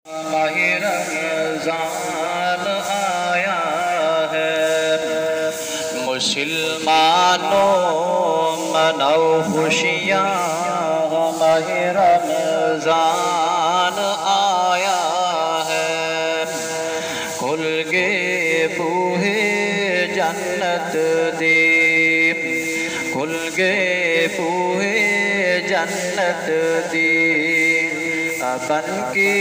माहे रमज़ान आया है, मुसलमानों मनाओ खुशियाँ। माहे रमज़ान आया है, खुल गए बूहे जन्नत दे, खुल गए बूहे जन्नत दे। बन के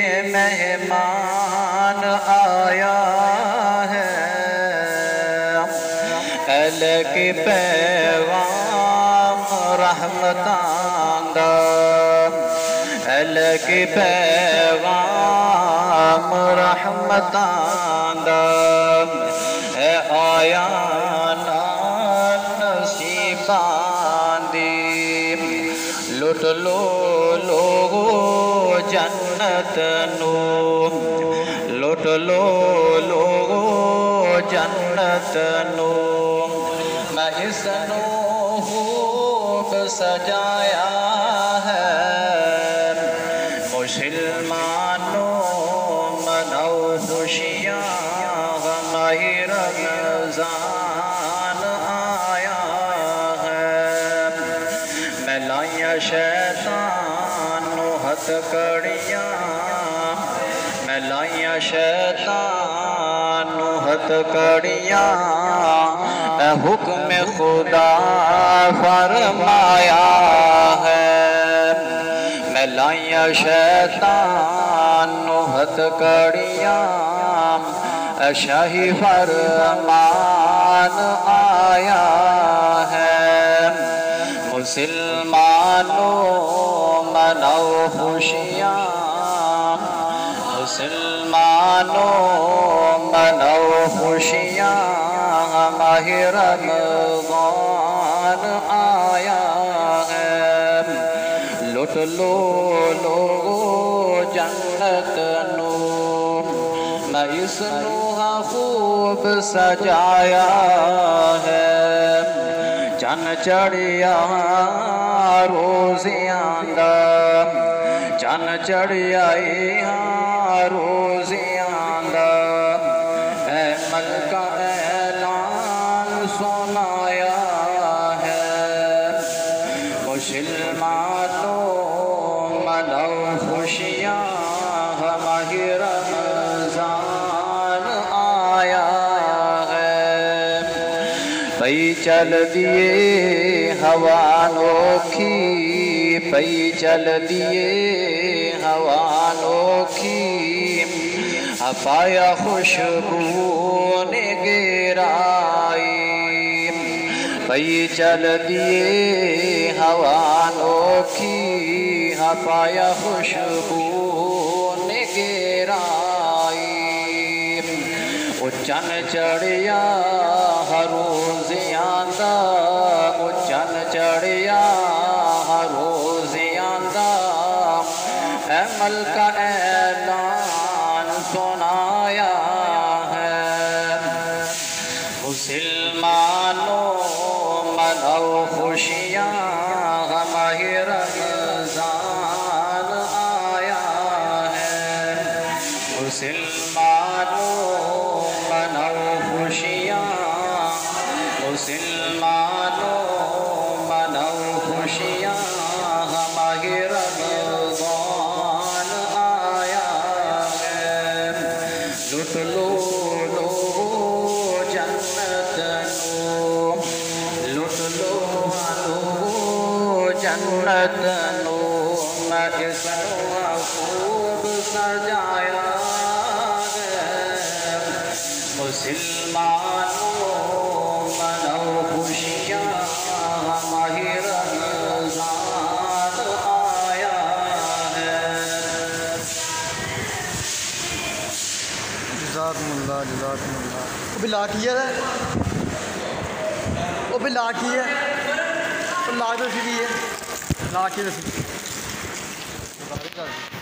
मेहमान आया है, अल के पैगाम रहमतां दा, अल के पैगाम रहमतां दा आया नसीबां दी। लुट लो लोगो जन्नत नू, लुट लो लोगो जन्नत नू। मैं इसनू खूब सजाया है, मुसलमानों मनाओ खुशियाँ। माहे रमज़ान आया है, मैं लाया शैतान हथकड़ियाँ, मैं लाया शैतान हथकड़ियाँ। हुक्म खुदा फरमाया है, मैं लाया शैतान हथकड़ियाँ। शाही फरमान आया है, मुसलमानों मनाओ खुशियाँ, मुसलमानों मनाओ खुशियाँ। माहे रमज़ान आया है, लुट लो लोगो जन्नत नू। मैं इसनू खूब सजाया है, चन चढ़िया रोज़ियां दा, चन चढ़िया रोज़ियां दा। मलका ऐलान सुनाया है, मुसलमानों मनाओ खुशियाँ। माहे रमज़ान आया है, पई चल दिए हवा नोखी, पई चल दिए हवा नोखी। पाया खुशबू ने गेराई, पई चल दिए हवा नोखी। पाया खुशबू ने गेराई, चन चढ़िया रोज़ियां दा, चन चढ़िया रोज़ियां दा। मलका ऐलान सुनाया है, मुसलमानों मनाओ खुशियाँ। माहे रमज़ान आया है, मुसलमानों मनाओ खुशियाँ, मुसलमानों मनाओ खुशियाँ। माहे रमज़ान आया है, लुट लो लोगो जन्नत नू, लुट लो लोगो जन्नत नू। मैं इसनू खूब सजाया है, मुसलमानों मनाओ खुशियाँ। माहे रमज़ान आया है। जज़ाकुमुल्लाह जज़ाकुमुल्लाह। वो भी लाठी है, वो भी लाठी है, तो लाख तो सीधी है, लाठी तो सीधी।